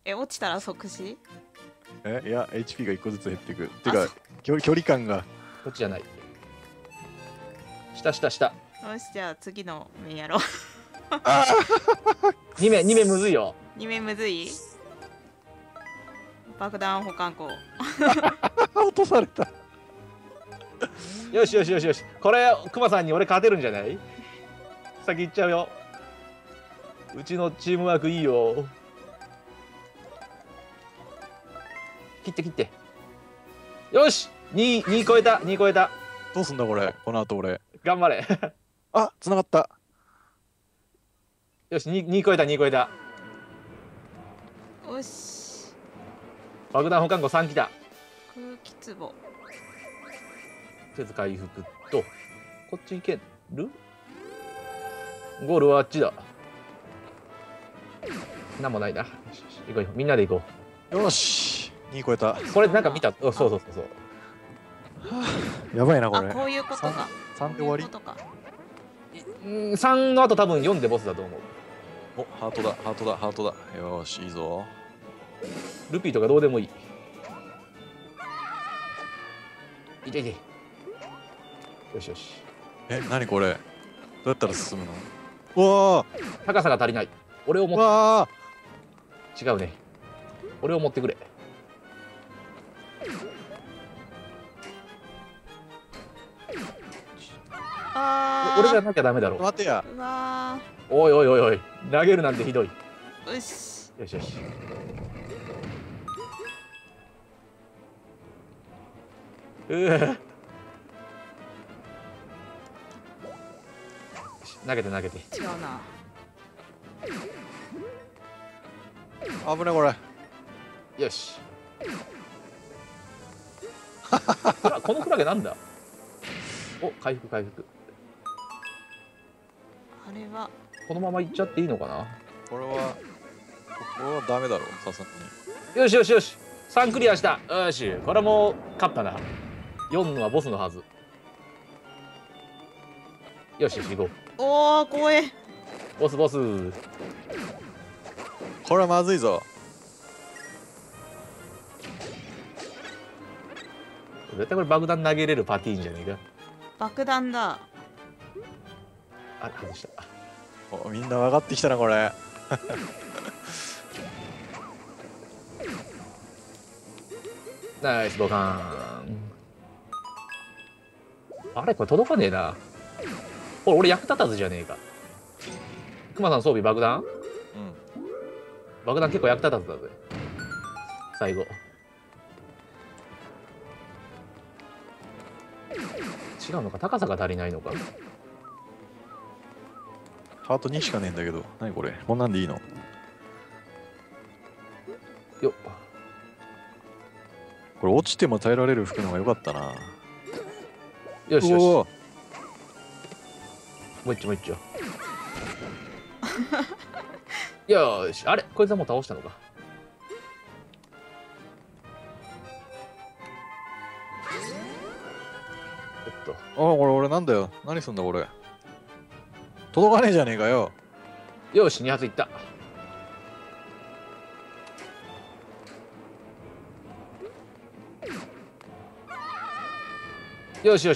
落ちたら即死？ いや HP が1個ずつ減っていく。てか距離感が。 こっちじゃない。下。 よし、じゃあ次の目やろう。 2目むずいよ。 2目むずい。爆弾保管庫。 落とされた。 よし。これクマさんに俺勝てるんじゃない？先行っちゃうよ。うちのチームワークいいよ。切って。よし、2超えた。 どうすんだこれ、この後俺。 頑張れ。 あ、繋がった。 よし、2超えた。 よし。 爆弾保管庫3来た。 空気壺。 とりあえず回復と、こっち行ける？ゴールはあっちだ。なんもないな。よし行こう。みんなで行こよし、2超えた。 う。これなんか見た。そう。 やばいなこれ。 こういうことか。 3で終わり。 3の後多分4でボスだと思う。 お、ハートだ。よし、いいぞ。 ルピーとかどうでもいい。いて。よし。 何これ、どうやったら進むの？うわ高さが足りない。俺をー、 持っわ違うね。俺を持ってくれ。俺じゃなきゃダメだろー、。待てや。 うわおい。投げるなんてひどい。 ー。よし。 よし。投げて。 違うな。 危ないこれ。 よし。このクラゲなんだ？お、回復。 あれはこのままいっちゃっていいのかな？ これはダメだろ、さすがに。 よし。3クリアした。よし。これも勝ったな。4のはボスのはず。よし、行こう。 おー、怖え。 ボス。 これはまずいぞ。 絶対これ爆弾投げれるパティーンじゃねえか。 爆弾だ。 あ、外した。 お、みんな分かってきたなこれ。 ナイスボカーン。あれこれ届かねえな。俺役立たずじゃねえか。クマさん装備爆弾？爆弾結構役立たずだぜ。最後。違うのか、高さが足りないのか。 ハート2しかねえんだけど。何これ、こんなんでいいの？ よっ。 これ落ちても耐えられる服の方が良かったな。 よし。 おー、 もう一丁。よし。あれこいつはもう倒したのか。 これ俺なんだよ。何すんだこれ。届かねえじゃねえかよ。 よし、2発いった。よし。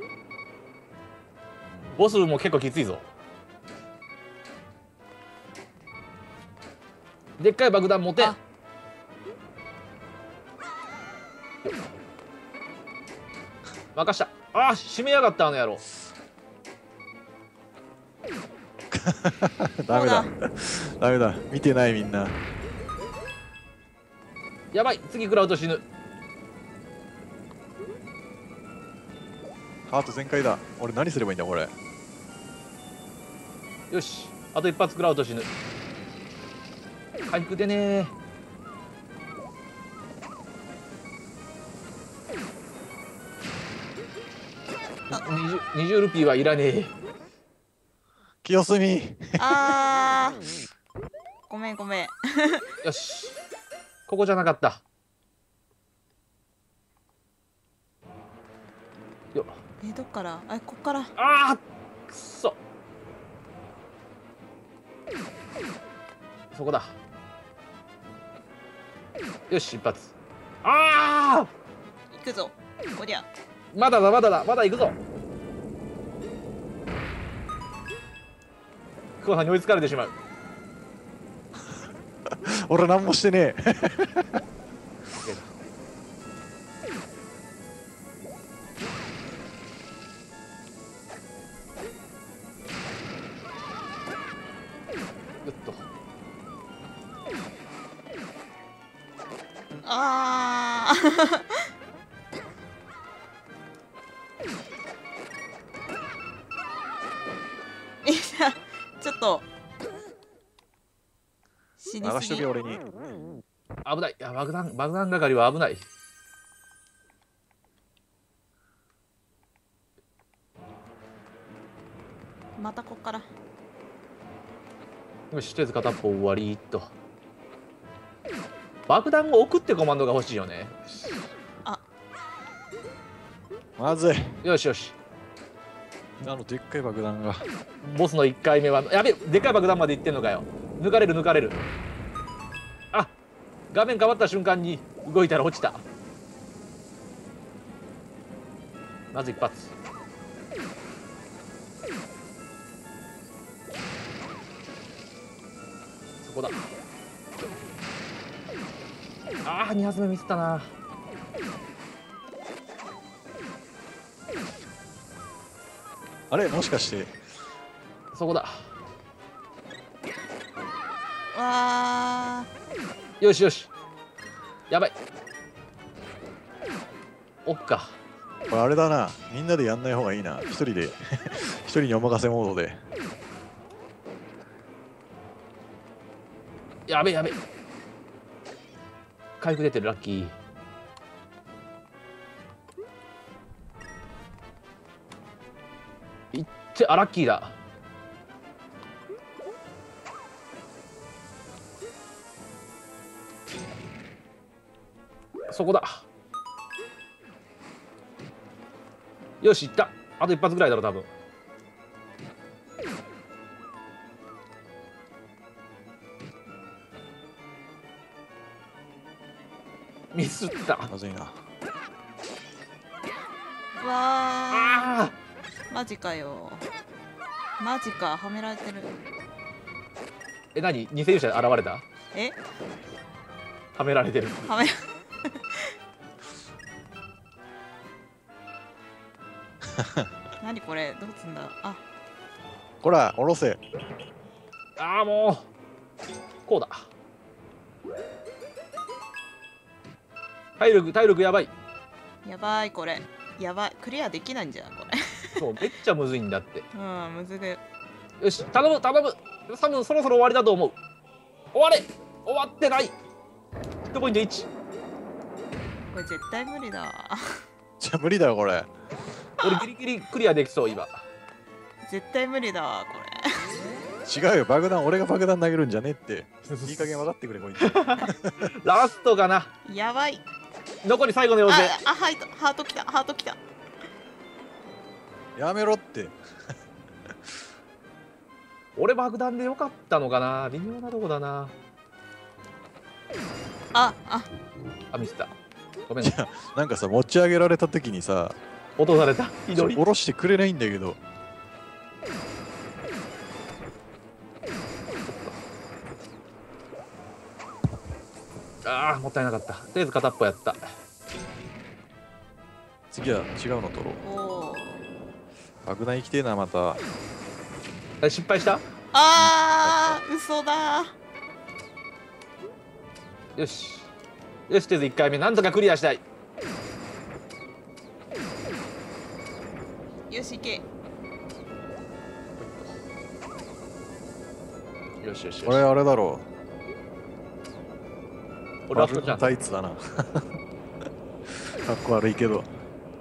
ボスも結構きついぞ。でっかい爆弾持て。任した。閉めやがったあの野郎。 ダメだ。見てないみんな。 やばい、次食らうと死ぬ。 ハート全開だ。俺何すればいいんだこれ。 よし、あと一発食らうと死ぬ。回復でねー。20ルピーはいらねえ。 清澄。 ごめん。 よし、ここじゃなかった。よっ。 どっから？こっから。 くっそ。そこだ。 よし一発。ああ行くぞこりゃ。 まだだまだだまだ行くぞ。久保さんに追いつかれてしまう。 俺何もしてねえ。 ぐっと。 あーいやちょっと死に流しとすぎ。 け俺に。 危ない。いや爆弾係は危ない。 またこっから。 よしとりあえず片っぽ終わりっと。爆弾を置くってコマンドが欲しいよね。 まずい。 よしよし。 でっかい爆弾が。 ボスの1回目はやべでっかい爆弾まで行ってんのかよ。抜かれる抜かれる。あ画面変わった瞬間に動いたら落ちた。まず一発。そこだ。ああ2発目ミスったな。 あれもしかしてそこだ。 わよしよし。やばい。おっか。 これあれだな。みんなでやんない方がいいな。一人で一人にお任せモードで。 やべやべ。回復出てるラッキー。いってあラッキーだ。そこだ。よしいった。あと一発ぐらいだろ多分。ミスった。 まずいな。 ーわああーマジかよ。マジかはめられてる。 え何偽勇者現れた。 えはめられてる。 はめ何これどうすんだ。あこら下ろせ。 ああもうこうだ。体力やばい。 やばいこれ。やばいクリアできないんじゃんこれ。 そうめっちゃむずいんだって。 うんむずぐ。 よし頼む頼む。多分そろそろ終わりだと思う。終われ。終わってない。ヒットポイント1。 これ絶対無理だわ。 じゃあ無理だよこれ。 俺ギリギリクリアできそう今。 絶対無理だわこれ。 違うよ爆弾。俺が爆弾投げるんじゃねえって。いい加減分かってくれこいつ。 ラストかな。 やばい。 残り最後の妖精。 はいハートきたハートきた。 やめろって。 俺爆弾でよかったのかな。微妙なとこだな。 あミスった。ごめんね。 いやなんかさ持ち上げられた時にさ落とされた。ひどい。 下ろしてくれないんだけど。 ああもったいなかった。とりあえず片っぽやった。 次は違うの取ろう。 おお。 爆弾生きてえなまた。 失敗した。 嘘だ。 よしよしとりあえず1回目なんとかクリアしたい。 よし行け。 よしよしよし。 これあれだろう。 俺ラストチャンス。 タイツだな。かっこ悪いけど。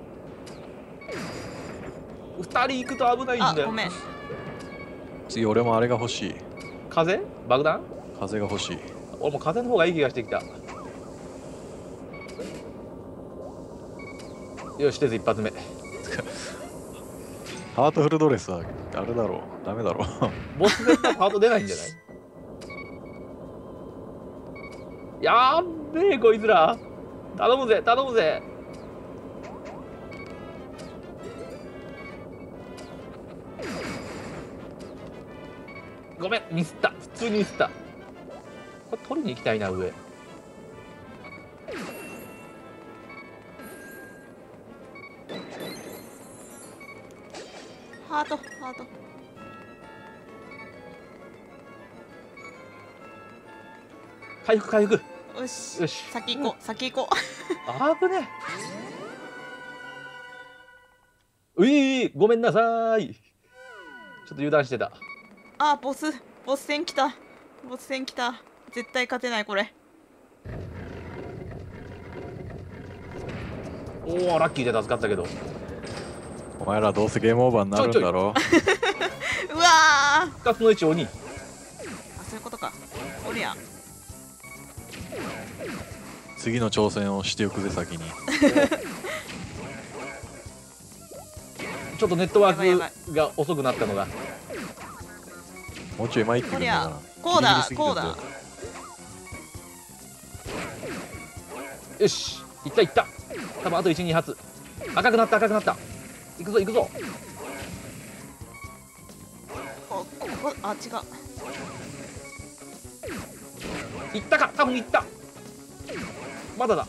2人行くと危ないんだよ。 ごめん。 次俺もあれが欲しい。 風爆弾。 風が欲しい。 俺も風の方がいい気がしてきた。よしとりあえず一発目。 ハートフルドレスはあれだろう。ダメだろう。 ボス戦のハート出ないんじゃない。 やっべえこいつら。頼むぜ頼むぜ。ごめんミスった。普通にミスった。これ取りに行きたいな上。 ハートハート。 回復回復。 よしよし。 先行こう先行こあぶねえ。ごめんなさい。ちょっと油断してた。 う。ボス戦来た。ボス戦来た。絶対勝てないこれ。 おおラッキーで助かったけど。 お前らどうせゲームオーバーになるんだろ。 うわー。 2つの1鬼。 そういうことか。おりゃ。 次の挑戦をしておくぜ先に。 ちょっとネットワやばいやばークが遅くなったのが。 もうちょい前行ってくおりゃるんだな。 こうだギリギリすぎるこうだ。 んよよしいったいった。多分あと12発。赤くなった赤くなった。行くぞ行くぞ。 ここ違う。 行ったか多分行った。まだだ。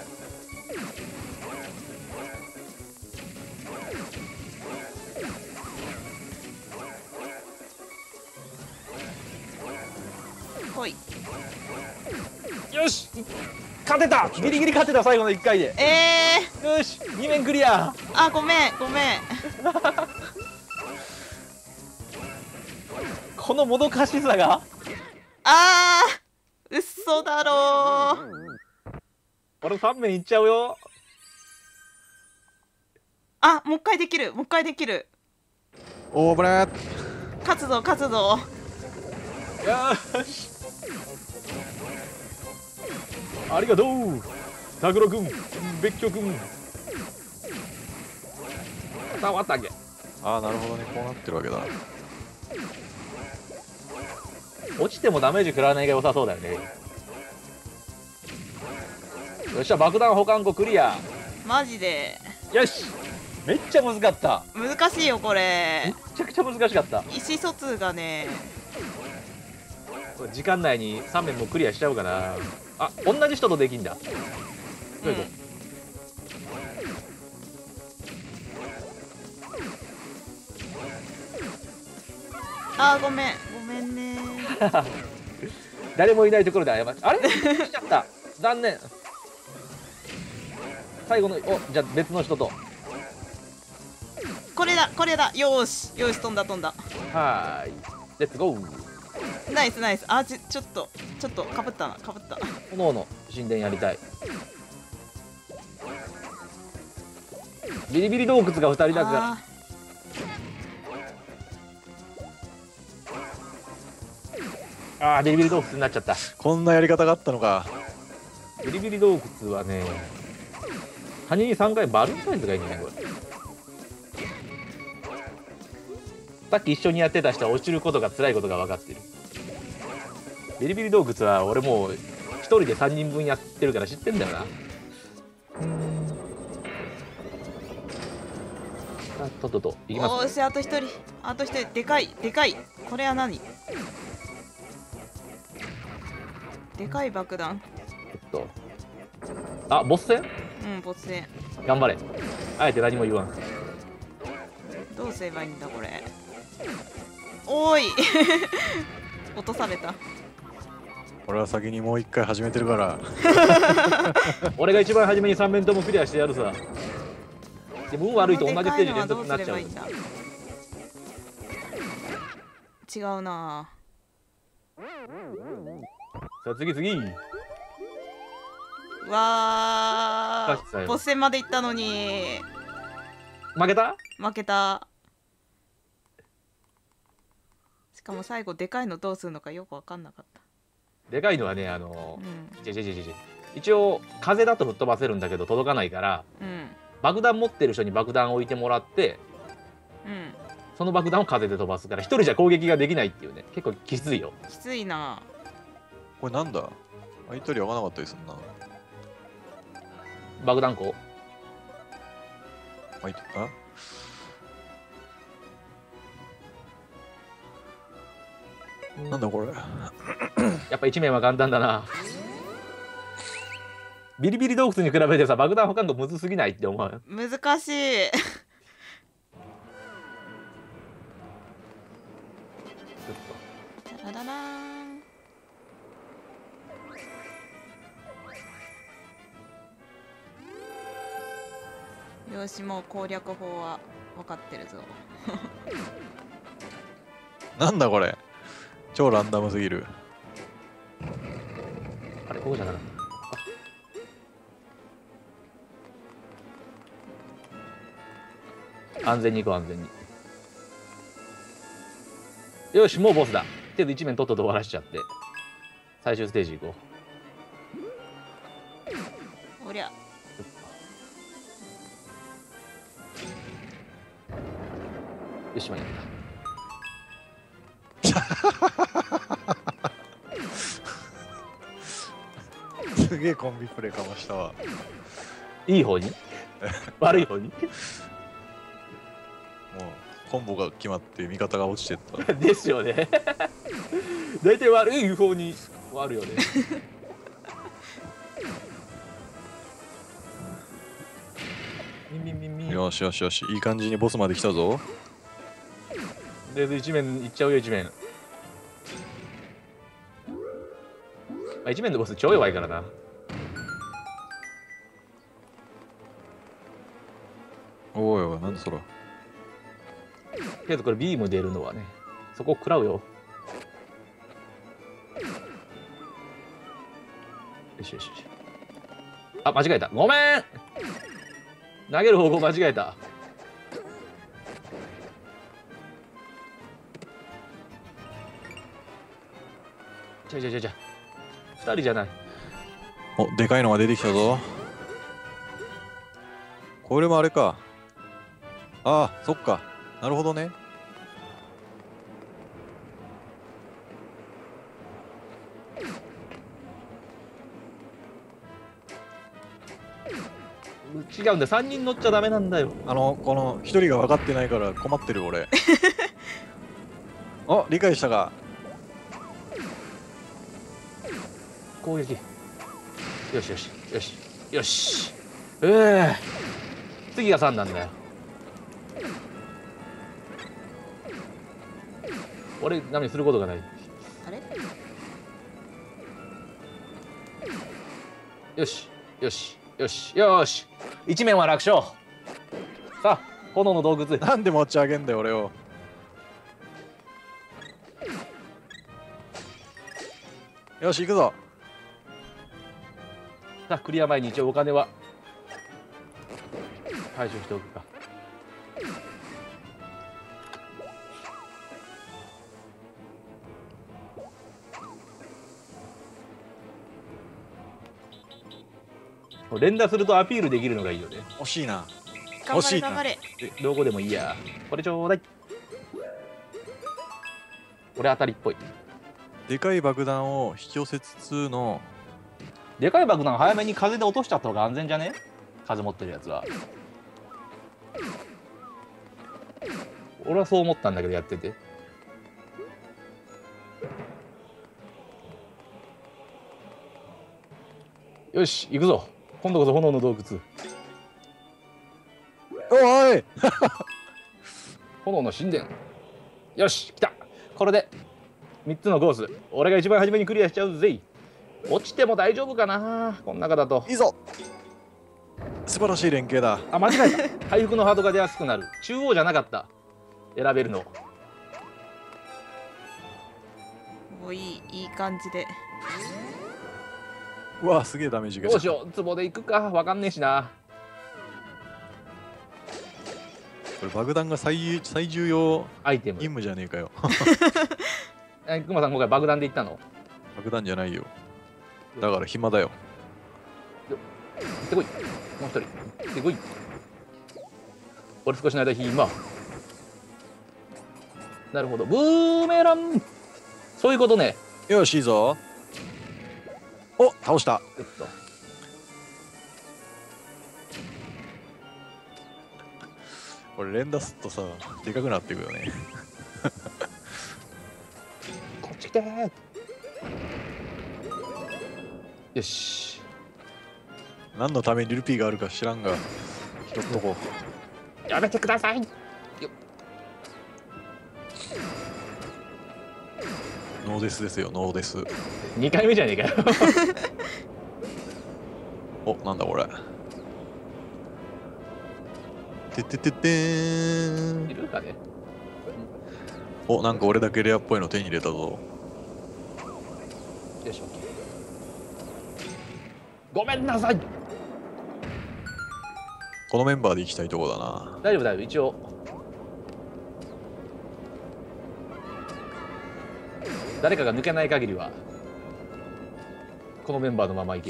ほい。 よし勝てた。ギリギリ勝てた最後の1回で。よし2面クリア。 ごめんごめん。 このもどかしさが。 嘘だろー。 俺3面いっちゃうよ。 もう一回できるもう一回できる。 おーブレー。 勝つぞ勝つぞ。 よしありがとう拓郎くん別居くん。終わったっけ。 なるほどね、こうなってるわけだ。 落ちてもダメージ食らわないが良さそうだよね。よっしゃ爆弾保管庫クリア。 マジでよしめっちゃ難かった。 難しいよこめれ。 ちゃくちゃ難しかった。 意思疎通がね。 これ時間内に3面もクリアしちゃおうかな。同じ人とできんだ。よいこごめんごめんね。 誰もいないところで謝っあれしちゃった残念。最後のじゃあ別の人と。 これだこれだ。よーしよし飛んだ飛んだ。 はーいレッツゴー。 ナイスナイス。ちょっとかぶったなかぶった。 おのおの神殿やりたい。ビリビリ洞窟が2人だかビリビリ洞窟になっちゃった。 こんなやり方があったのか。 ビリビリ洞窟はね羽に3回バルーンサイズがいいんじゃないこれ。さっき一緒にやってた人は落ちることが辛いことが分かってる。ビリビリ洞窟は俺もう1人で3人分やってるから知ってんだよな。とっとといきます。 おーしあと一人でかいでかい。これは何。でかい爆弾。 ボス戦ボス戦。 頑張れ。あえて何も言わん。 どうすればいいんだこれ。おーい落とされた。 俺は先にもう一回始めてるから。 俺が一番初めに3面ともクリアしてやるさ。でも運悪いと同じステージ連続になっちゃう。 違うな。 さあ次次。 うわーボス戦まで行ったのに負けた。 負けた。しかも最後でかいのどうするのかよく分かんなかった。 でかいのはね一応風だと吹っ飛ばせるんだけど届かないから、爆弾持ってる人に爆弾を置いてもらって、その爆弾を風で飛ばすから一人じゃ攻撃ができないっていうね。結構きついよ。 きついな。 これなんだ。 相手より合わなかったりすんな。 爆弾庫。 相手、あなんだこれ。 やっぱ一面は簡単だな。ビリビリ洞窟に比べてさ、爆弾保管庫むずすぎないって思う。 難しい。ダラダラーン。よし、もう攻略法は分かってるぞ。 なんだこれ。超ランダムすぎる。 あれ、ここじゃなかった。安全に行こう、安全に。よし、もうボスだ。けど一面とっとと終わらしちゃって。最終ステージ行こおりゃ。 よし、間に合った。 すげえコンビプレイかましたわ。 いい方に悪い方にもうコンボが決まって味方が落ちてった。 ですよね。大体悪い方にあるよね。ミンミンミンミン。 よしよしよし、いい感じにボスまで来たぞ。 で一面いっちゃうよ、一面。一面のボス超弱いからな。 おいおい、なんでそら。 けどこれビーム出るのはね、そこ食らうよ。よしよしよし。あ、間違えた。ごめん。投げる方向間違えた。じゃ2人じゃない。 お、でかいのが出てきたぞ。これもあれか。ああ、そっか。なるほどね。 違うんだよ、3人乗っちゃダメなんだよ。 この一人が分かってないから困ってる俺。お、理解したか。 攻撃。よしよしよしよし。次が3なんだよ。俺何することがない。 あれ？ よしよしよしよし。一面は楽勝。さあ、炎の洞窟。 なんで持ち上げんだよ俺を。よし行くぞ。 さあ、クリア前に一応お金は回収しておくか。連打するとアピールできるのがいいよね。 惜しいな。 頑張れ頑張れ。 どこでもいいや。これちょうだい。これ当たりっぽい。 でかい爆弾を引き寄せつつの。 でかい爆弾早めに風で落としちゃった方が安全じゃね？風持ってるやつは。俺はそう思ったんだけど、やってて。よし、行くぞ。今度こそ炎の洞窟。 おい炎の神殿。よし、来た。これで3つのコース、俺が一番初めにクリアしちゃうぜ。落ちても大丈夫かな、この中だと。 いいぞ。素晴らしい連携だ。 あ、間違えた。回復のハードが出やすくなる。中央じゃなかった。選べるの。 お、いい感じで。 うわ、すげえダメージが。 どうしよう、壺で行くかわかんねえしな。 これ爆弾が最重要アイテム。 任務じゃねえかよ。 くまさん今回爆弾で行ったの？ 爆弾じゃないよ。だから暇だよ。 行ってこい。もう一人。行ってこい。俺少しの間暇。なるほど。ブーメラン。そういうことね。 よし、いいぞ。 お、倒した。 うっとこれ連打すっとさ、でかくなっていくよね。 こっち来てー。よし。 何のためにルピーがあるか知らんが、拾っとこう。 やめてください。 ノーデスですよ、ノーデス。 2回目じゃねえかよ。 お、なんだこれ。てってってってーん。 いるかね。 お、なんか俺だけレアっぽいの手に入れたぞ。 よいしょ。ごめんなさい。 このメンバーで行きたいとこだな。 大丈夫大丈夫、一応誰かが抜けない限りはこのメンバーのままいける。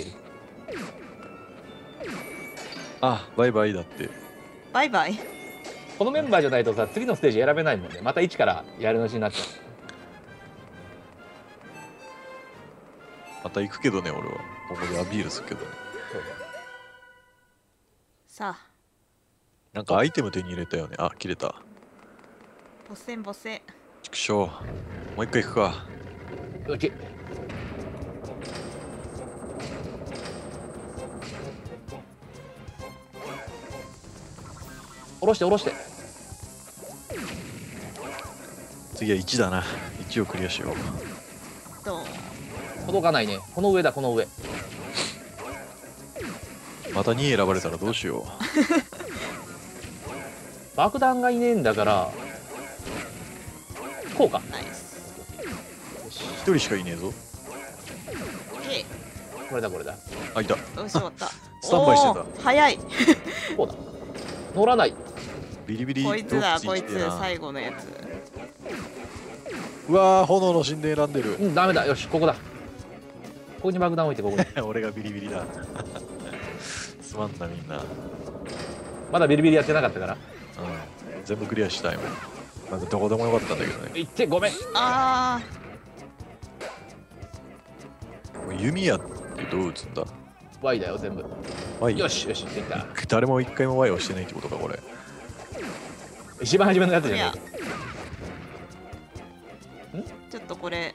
あ、バイバイだって。 バイバイ。 このメンバーじゃないとさ、次のステージ選べないもんね。また一からやるのしになっちゃまた行くけどね、俺は。ここでアピールするけどね。 そうさあ、 なんかアイテム手に入れたよね。あ、切れた。 ボッセンボッセ。 ちくしょう。もう一回行くか。 だ。オッケー。下ろして下ろして。 次は1だな。1をクリアしよう。 ドン。 届かないね。この上だ、この上。 また2選ばれたらどうしよう。 爆弾がいねえんだからこうか。 ナイス。 1人しかいねえぞ。 えこれだこれだ。 あ、いた。 よし終わった。 スタンバイしてたおー早い。 こうだ。乗らない。 ビリビリ。 こいつだ、こいつどっち行ってな最後のやつ。 うわー、炎の神殿選んでる。 うん、ダメだ。よし、ここだ。ここに爆弾置いて、ここに。 俺がビリビリだ。すまんな、みんな。 まだビリビリやってなかったから。 うん。全部クリアしたいもん。まずどこでもよかったんだけどね。 行って、ごめん。 あ弓矢ってどう撃つんだ？ Y だよ、全部。 Y？ よし、よし、できた。 誰も一回も Y をしてないってことか、これ。 一番初めのやつじゃないか。 ちょっとこれ。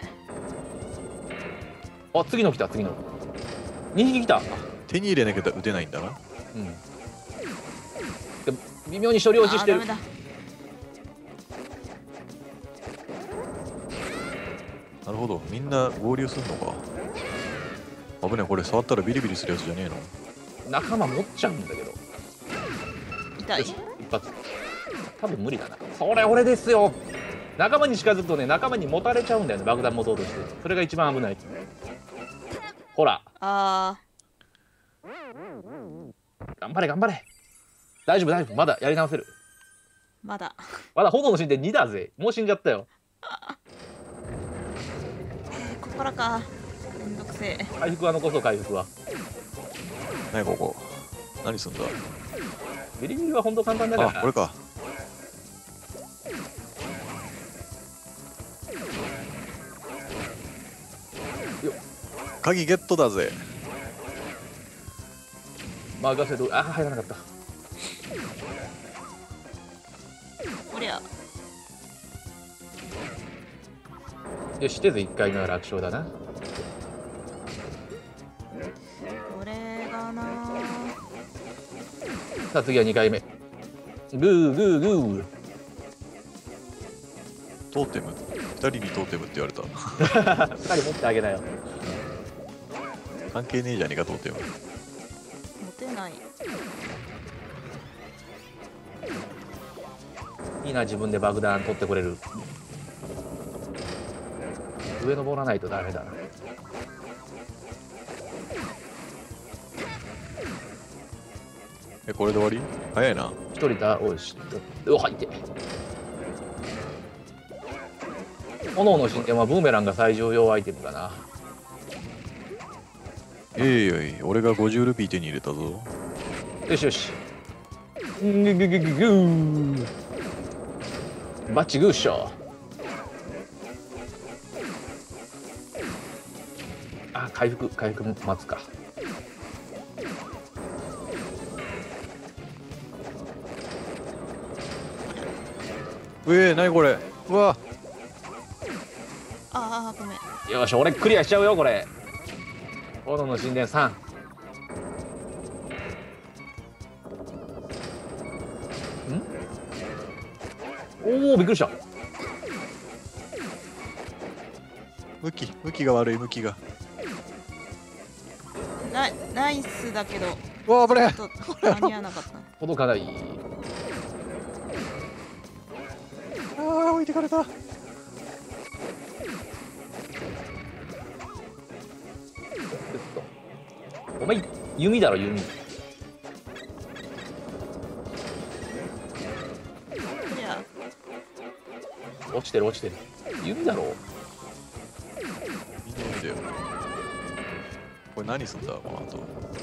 あ、次の来た、次の。2匹来た。 手に入れなきゃ撃てないんだな。 うん。でも微妙に処理落ちしてる。 ダメだ。 なるほど、みんな合流すんのか。危ない、これ触ったらビリビリするやつじゃねえの。 仲間持っちゃうんだけど。 痛い。 よし、一発。多分無理だな。それ俺ですよ。仲間に近づくとね、仲間に持たれちゃうんだよね、爆弾持とうとして。それが一番危ない。ほら。 あ頑張れ、頑張れ。大丈夫、大丈夫。まだやり直せる。 まだ。 まだ炎の神殿2だぜ。もう死んじゃったよ。 ここからか。めんどくせえ。 回復は残そう、回復は。 何ここ。何すんだ。 ビリビリは本当簡単だから。 あ、これか。鍵ゲットだぜ。 任せと、あ、入らなかった。 こりゃ。 よし、とりあえず1回目は楽勝だな。 これがな。 さあ次は2回目。グーグーグー。 トーテム。2人にトーテムって言われた。 2人持ってあげなよ。 関係ねえじゃねえか、トーテム。 持てない。 いいな、自分で爆弾取ってくれる。上登らないとダメだな。 これで終わり？早いな。 一人だ、おいし。お、入って。炎の神殿はブーメランが最重要アイテムかな。 俺が50ルピー手に入れたぞ。 よしよし。グググググー。バッチグーッショー。あああ、回復待つか。 なにこれ。うわ。 ああ、ごめん。 よし、俺クリアしちゃうよこれ。炎の神殿3。おお、びっくりした。 向きが悪い、向きが。 ナイスだけど、 うわ、危ねちょっと間に合わなかった。 届かない。 ああ、置いてかれた。 お前弓だろ、弓。 いや、 落ちてる落ちてる。弓だろ。 みんな見てよ。これ何すんだ、この後。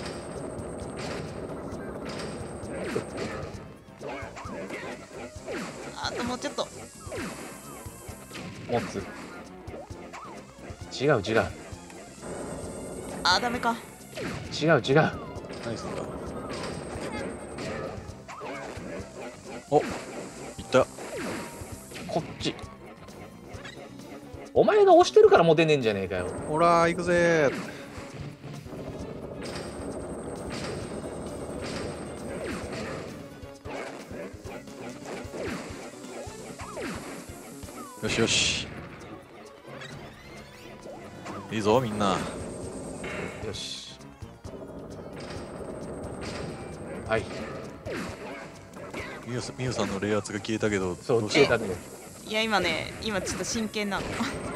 あともうちょっと。 持つ。違う違うあ、ダメか。 違う違う。 何すんだ。お、いった。 こっち。お前が押してるからモテねえんじゃねえかよ。 ほら、行くぜ。よしよし。いいぞ、みんな。 よし。はい。 みゆさんの冷圧が消えたけど、 そう、 どうした。 消えたね。 いや、今ちょっと真剣なの。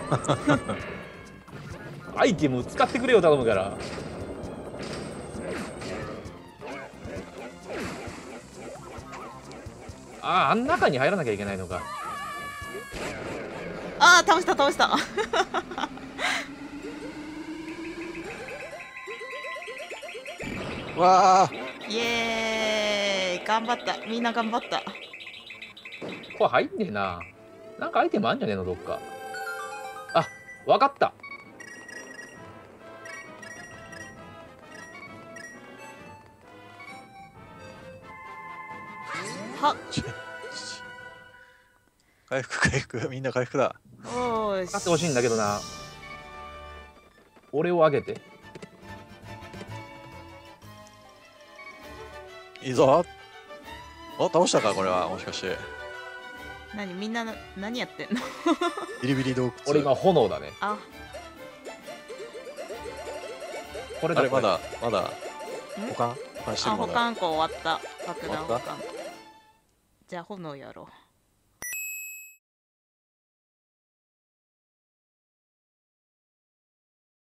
アイテム使ってくれよ、頼むから。ああん中に入らなきゃいけないのか。 ああ、倒した。 わあ、 イエーイ、頑張った。みんな頑張った。 これ入んねえな。なんかアイテムあんじゃねえの、どっか。あ、わかった。 は、 回復、みんな回復だ。 おーし。 使ってほしいんだけどな。俺をあげて。 いいぞ。お、倒したか、これは、もしかして。 みんな何やってんの？ ビリビリ洞窟。 俺今炎だね。 あ、 これだ。 あれ、まだ保管してる。 保管庫終わった。爆弾終わった。 保管庫。じゃあ炎やろう。